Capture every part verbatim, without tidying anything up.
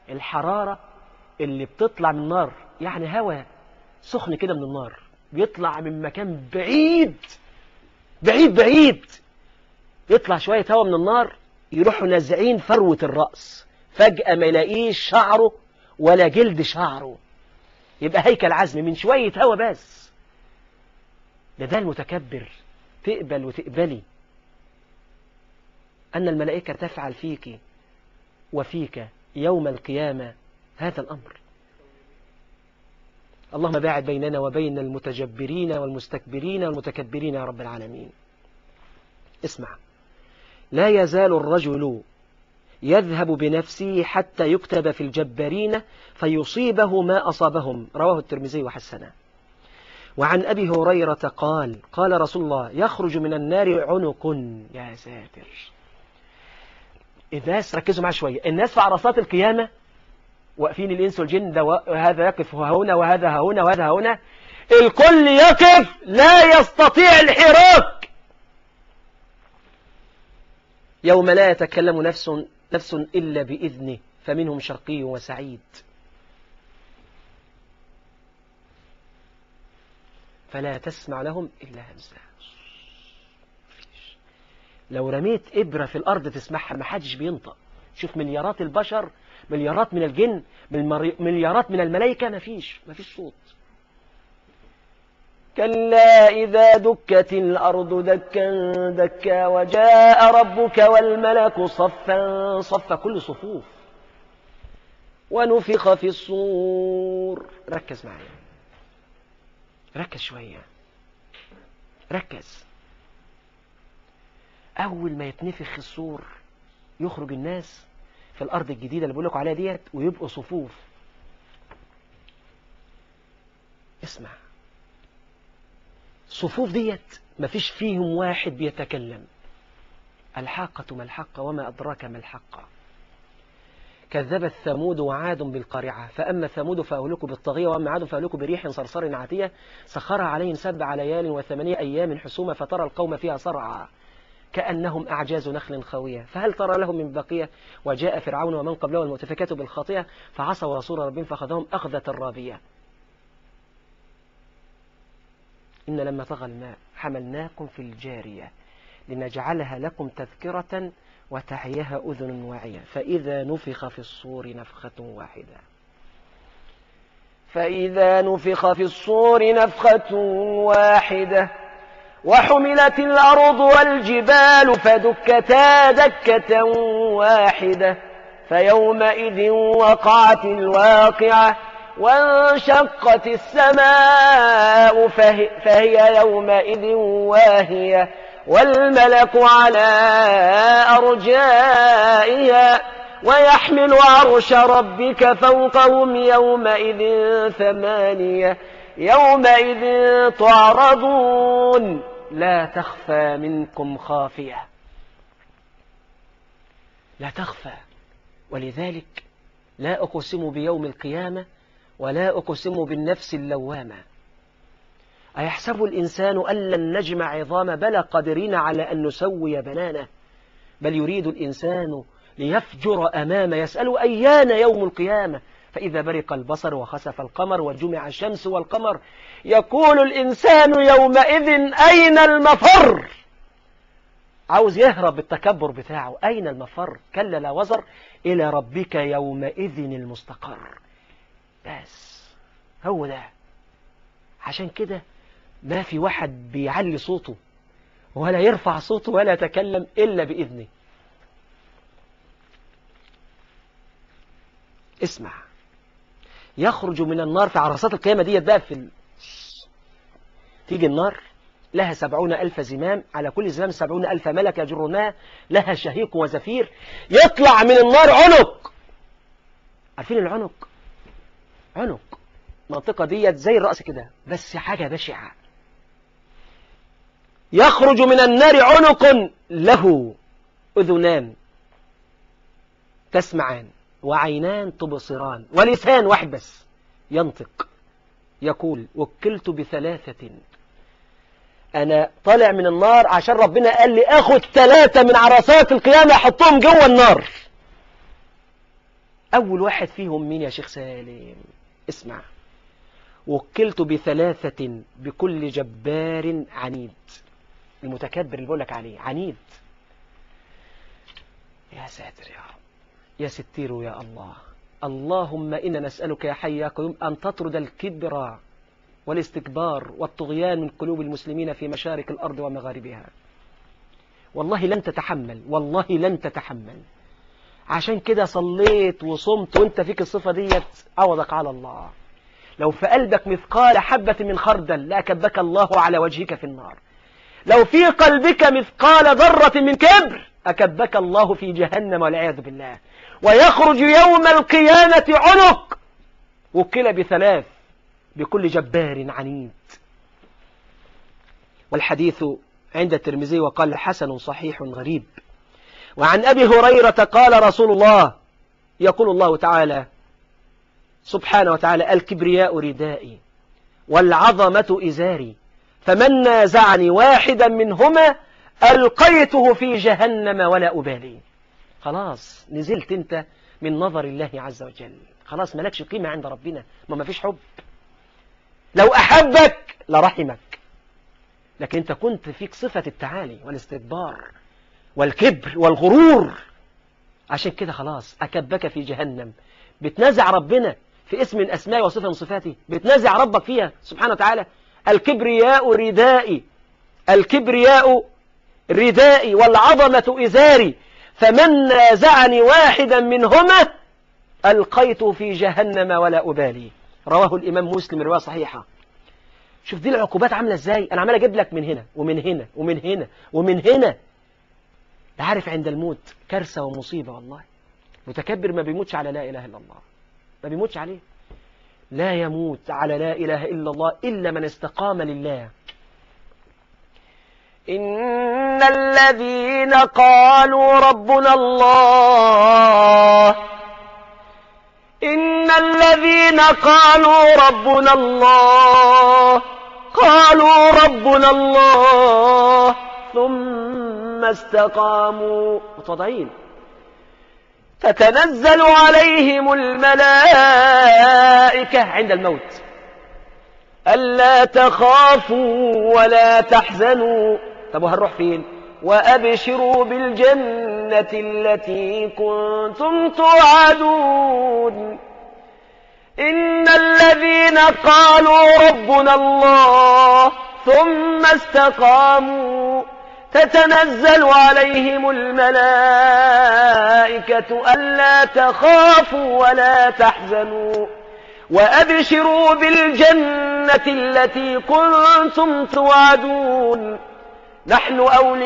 الحرارة اللي بتطلع من النار، يعني هواء سخن كده من النار بيطلع من مكان بعيد بعيد بعيد، يطلع شوية هواء من النار يروحوا نازعين فروة الرأس، فجأة ما يلاقيش شعره ولا جلد شعره، يبقى هيكل عزم من شوية هواء بس. ده ده المتكبر. تقبل وتقبلي أن الملائكة تفعل فيك وفيك يوم القيامة هذا الأمر. اللهم باعد بيننا وبين المتجبرين والمستكبرين والمتكبرين يا رب العالمين. اسمع، لا يزال الرجل يذهب بنفسه حتى يكتب في الجبارين فيصيبه ما أصابهم، رواه الترمذي وحسنه. وعن أبي هريرة قال قال رسول الله يخرج من النار عنق. يا ساتر، الناس ركزوا معي شوية، الناس في عرصات القيامة واقفين الإنس والجن، ده وهذا يقف هنا وهذا هنا وهذا هنا، الكل يقف لا يستطيع الحراك. يوم لا يتكلم نفس نفس إلا بإذنه فمنهم شقي وسعيد. فلا تسمع لهم إلا همسا. لو رميت إبرة في الأرض تسمعها، ما حدش بينطق. شوف مليارات البشر، مليارات من الجن، مليارات من الملائكة، ما فيش ما فيش صوت. كلا إذا دكت الأرض دكا دكا وجاء ربك والملك صفا صفا، كل صفوف. ونفخ في الصور. ركز معي، ركز شوية، ركز. أول ما يتنفخ الصور يخرج الناس في الأرض الجديدة اللي بقول لكم عليها ديت، ويبقوا صفوف. اسمع، صفوف ديت مفيش فيهم واحد بيتكلم. الحاقة ما الحاقة وما أدراك ما الحاقة. كذبت ثمود وعاد بالقارعة، فأما ثمود فأهلكوا بالطاغية وأما عاد فأهلكوا بريح صرصر عاتية سخرها عليهم سبع ليال وثمانية أيام حسوما فترى القوم فيها صرعى كأنهم أعجاز نخل خاوية فهل ترى لهم من بقية. وجاء فرعون ومن قبله المؤتفكات بالخاطئة فعصوا رسول ربهم فأخذهم أخذة الرابية. إن لما طغى الماء حملناكم في الجارية لنجعلها لكم تذكرة وتعيها أذن واعية فإذا نفخ في الصور نفخة واحدة فإذا نفخ في الصور نفخة واحدة وحملت الأرض والجبال فدكتا دكة واحدة فيومئذ وقعت الواقعة وانشقت السماء فهي يومئذ واهية والملك على أرجائها ويحمل عرش ربك فوقهم يومئذ ثمانية يومئذ تعرضون لا تخفى منكم خافية. لا تخفى. ولذلك لا أقسم بيوم القيامة ولا أقسم بالنفس اللوامة. أيحسب الإنسان أن لن نجمع عظام بلى قادرين على أن نسوي بنانه بل يريد الإنسان ليفجر أمامه يسأل أيان يوم القيامة فإذا برق البصر وخسف القمر وجمع الشمس والقمر يقول الإنسان يومئذ أين المفر. عاوز يهرب بالتكبر بتاعه. أين المفر؟ كلا لا وزر إلى ربك يومئذ المستقر. بس هو ده. عشان كده ما في واحد بيعلي صوته ولا يرفع صوته ولا يتكلم إلا بإذنه. اسمع، يخرج من النار في عرصات القيامة ديت بقى في ال... تيجي النار لها سبعون ألف زمام على كل زمام سبعون ألف ملك يجرونها لها شهيق وزفير. يطلع من النار عنق. عارفين العنق؟ عنق المنطقة ديت زي الرأس كده بس حاجة بشعة. يخرج من النار عنق له أذنان تسمعان وعينان تبصران ولسان واحد بس ينطق يقول وكلت بثلاثة. أنا طالع من النار عشان ربنا قال لي أخذ ثلاثة من عرصات القيامة أحطهم جوه النار. أول واحد فيهم مين يا شيخ سالم؟ اسمع. وكلت بثلاثة بكل جبار عنيد. المتكبر اللي بقولك عليه عنيد. يا ساتر يا رب، يا ستير يا الله. اللهم إنا نسألك يا حي يا قيوم أن تطرد الكبر والاستكبار والطغيان من قلوب المسلمين في مشارق الأرض ومغاربها. والله لن تتحمل، والله لن تتحمل. عشان كده صليت وصمت وانت فيك الصفة ديت، عوضك على الله. لو في قلبك مثقال حبة من خردل لأكبك الله على وجهك في النار. لو في قلبك مثقال ذرة من كبر أكبك الله في جهنم والعياذ بالله. ويخرج يوم القيامة عنق وكل بثلاث بكل جبار عنيد. والحديث عند الترمذي وقال حسن صحيح غريب. وعن أبي هريرة قال رسول الله، يقول الله تعالى سبحانه وتعالى: الكبرياء ردائي والعظمة إزاري، فمن نازعني واحدا منهما ألقيته في جهنم ولا أبالي. خلاص نزلت انت من نظر الله عز وجل، خلاص ملكش قيمة عند ربنا، ما ما فيش حب. لو أحبك لرحمك، لكن انت كنت فيك صفة التعالي والاستكبار والكبر والغرور. عشان كده خلاص أكبك في جهنم. بتنازع ربنا في اسم من أسماء وصفة من صفاته، بتنازع ربك فيها سبحانه وتعالى. الكبرياء ردائي، الكبرياء ردائي والعظمة إزاري، فمن نازعني واحدا منهما ألقيته في جهنم ولا أبالي. رواه الإمام مسلم رواية صحيحة. شوف دي العقوبات عاملة ازاي. أنا عمال أجيب لك من هنا ومن هنا ومن هنا ومن هنا. عارف عند الموت كارثة ومصيبة والله. متكبر ما بيموتش على لا إله إلا الله، ما بيموتش عليه. لا يموت على لا إله إلا الله إلا من استقام لله. إن الذين قالوا ربنا الله إن الذين قالوا ربنا الله قالوا ربنا الله ثم استقاموا متواضعين تتنزل عليهم الملائكة عند الموت ألا تخافوا ولا تحزنوا. طب وهنروح فين؟ وأبشروا بالجنة التي كنتم توعدون. إن الذين قالوا ربنا الله ثم استقاموا تتنزل عليهم الملائكة ألا تخافوا ولا تحزنوا وأبشروا بالجنة التي كنتم توعدون. نحن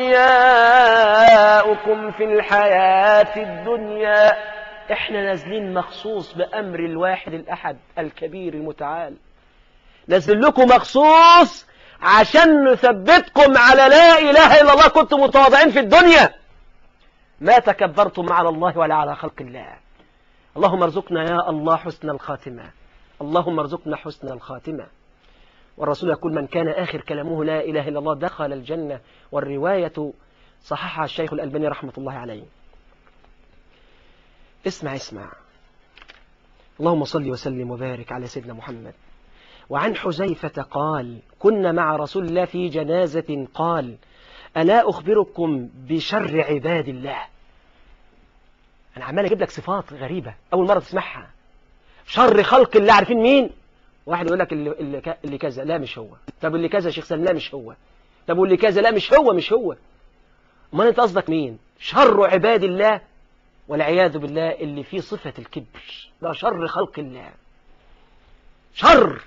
أولياؤكم في الحياة الدنيا. احنا نازلين مخصوص بأمر الواحد الأحد الكبير المتعال. نازل لكم مخصوص عشان نثبتكم على لا إله إلا الله. كنتم متواضعين في الدنيا، ما تكبرتم على الله ولا على خلق الله. اللهم ارزقنا يا الله حسن الخاتمة، اللهم ارزقنا حسن الخاتمة. والرسول يقول: من كان آخر كلامه لا إله إلا الله دخل الجنة. والرواية صححها الشيخ الألباني رحمة الله عليه. اسمع اسمع. اللهم صل وسلم وبارك على سيدنا محمد. وعن حذيفة قال: كنا مع رسول الله في جنازة قال: ألا أخبركم بشر عباد الله. أنا عمال أجيب لك صفات غريبة أول مرة تسمعها. شر خلق الله عارفين مين؟ واحد يقول لك اللي, اللي, اللي كذا لا مش هو. طب اللي كذا شيخ سلام لا مش هو. طب واللي كذا لا مش هو مش هو. ما أنت قصدك مين؟ شر عباد الله والعياذ بالله اللي فيه صفة الكبر. ده شر خلق الله، شر.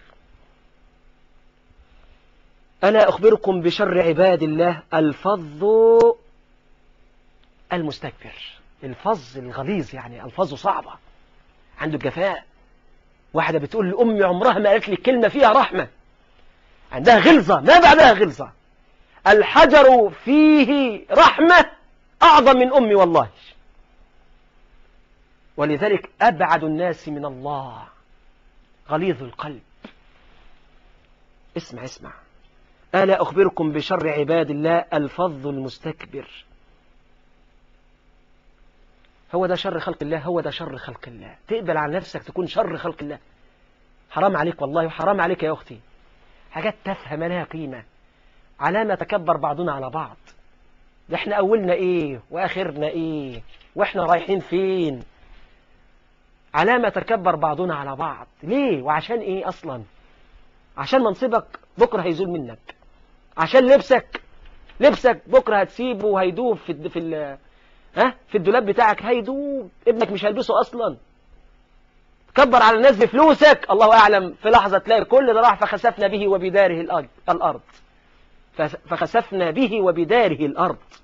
ألا أخبركم بشر عباد الله الفظ المستكبر. الفظ الغليظ يعني ألفاظه صعبة، عنده جفاء. واحدة بتقول لأمي عمرها ما قالت لي كلمة فيها رحمة، عندها غلظة ما بعدها غلظة. الحجر فيه رحمة أعظم من أمي والله. ولذلك أبعد الناس من الله غليظ القلب. اسمع اسمع. ألا أخبركم بشر عباد الله الفظ المستكبر. هو ده شر خلق الله، هو ده شر خلق الله. تقبل على نفسك تكون شر خلق الله؟ حرام عليك والله، وحرام عليك يا أختي. حاجات تافهة ما لها قيمة. على ما تكبر بعضنا على بعض. ده احنا أولنا إيه وآخرنا إيه وإحنا رايحين فين؟ على ما تكبر بعضنا على بعض. ليه وعشان إيه أصلا؟ عشان منصبك بكرة هيزول منك، عشان لبسك لبسك بكرة هتسيبه وهيدوب في في ال ها في الدولاب بتاعك، هيدوب، ابنك مش هيلبسه أصلا. كبر على الناس بفلوسك، الله أعلم في لحظة تلاقي كل ده راح. فخسفنا به وبداره الأرض فخسفنا به وبداره الأرض.